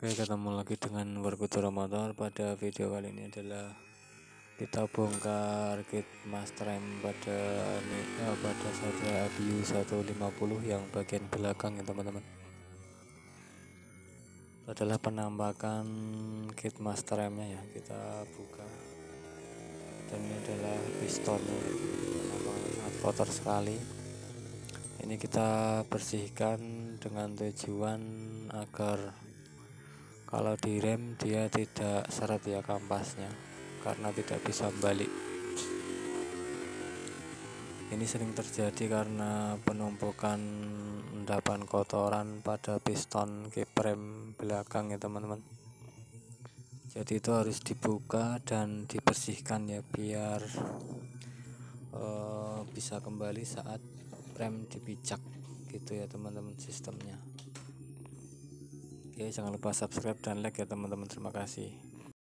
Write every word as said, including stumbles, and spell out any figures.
Oke, ketemu lagi dengan Warkutura Motor. Pada video kali ini adalah kita bongkar kit master rem pada eh, pada Satria Abiu seratus lima puluh yang bagian belakang ya teman-teman. Adalah penampakan kit master remnya ya, kita buka. Dan ini adalah pistonnya, penampakannya sangat kotor sekali. Ini kita bersihkan dengan tujuan agar kalau direm dia tidak seret ya kampasnya, karena tidak bisa balik. Ini sering terjadi karena penumpukan endapan kotoran pada piston kip rem belakang ya teman-teman. Jadi itu harus dibuka dan dibersihkan ya, biar uh, bisa kembali saat rem dipijak gitu ya teman-teman sistemnya. Oke, jangan lupa subscribe dan like ya teman-teman. Terima kasih.